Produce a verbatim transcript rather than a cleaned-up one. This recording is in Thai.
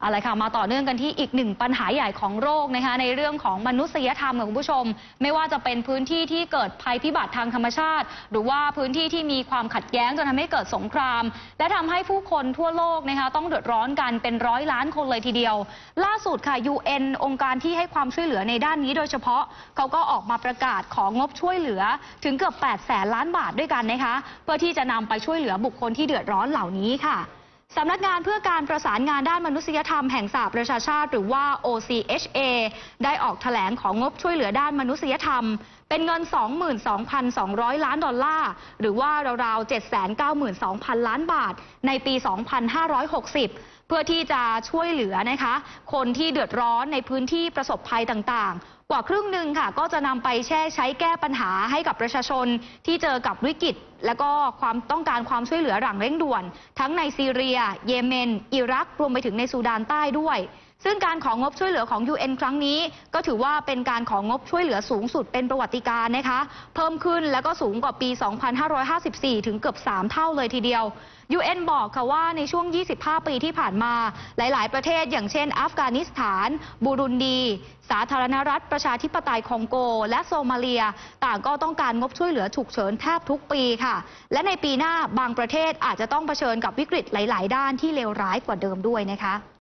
อะไรค่ะมาต่อเนื่องกันที่อีกหนึ่งปัญหาใหญ่ของโลกนะคะในเรื่องของมนุษยธรรมค่ะคุณผู้ชมไม่ว่าจะเป็นพื้นที่ที่เกิดภัยพิบัติทางธรรมชาติหรือว่าพื้นที่ที่มีความขัดแย้งจนทำให้เกิดสงครามและทำให้ผู้คนทั่วโลกนะคะต้องเดือดร้อนกันเป็นร้อยล้านคนเลยทีเดียวล่าสุดค่ะ ยู เอ็น องค์การที่ให้ความช่วยเหลือในด้านนี้โดยเฉพาะเขาก็ออกมาประกาศของบช่วยเหลือถึงเกือบแปดแสนล้านบาทด้วยกันนะคะเพื่อที่จะนำไปช่วยเหลือบุคคลที่เดือดร้อนเหล่านี้ค่ะสำนักงานเพื่อการประสานงานด้านมนุษยธรรมแห่งสหประชาชาติหรือว่า โอ ซี เอช เอ ได้ออกแถลงของงบช่วยเหลือด้านมนุษยธรรมเป็นเงิน สองหมื่นสองพันสองร้อย ล้านดอลลาร์หรือว่าราวๆ เจ็ดแสนเก้าหมื่นสองพัน ล้านบาทในปี สองพันห้าร้อยหกสิบ เพื่อที่จะช่วยเหลือนะคะคนที่เดือดร้อนในพื้นที่ประสบภัยต่างๆกว่าครึ่งหนึ่งค่ะก็จะนำไปแช่ใช้แก้ปัญหาให้กับประชาชนที่เจอกับวิกฤตและก็ความต้องการความช่วยเหลือหลังเร่งด่วนทั้งในซีเรียเยเมนอิรักรวมไปถึงในซูดานใต้ด้วยซึ่งการของงบช่วยเหลือของ ยู เอ็น ครั้งนี้ก็ถือว่าเป็นการของงบช่วยเหลือสูงสุดเป็นประวัติการณ์นะคะเพิ่มขึ้นแล้วก็สูงกว่าปี สองพันห้าร้อยห้าสิบสี่ ถึงเกือบสามเท่าเลยทีเดียว ยู เอ็น บอกค่ะว่าในช่วง ยี่สิบห้า ปีที่ผ่านมาหลายๆ ประเทศอย่างเช่นอัฟกานิสถานบูรุนดีสาธารณรัฐประชาธิปไตยคองโกและโซมาเลียต่างก็ต้องการงบช่วยเหลือฉุกเฉินแทบทุกปีค่ะและในปีหน้าบางประเทศอาจจะต้องเผชิญกับวิกฤตหลายๆ ด้านที่เลวร้ายกว่าเดิมด้วยนะคะ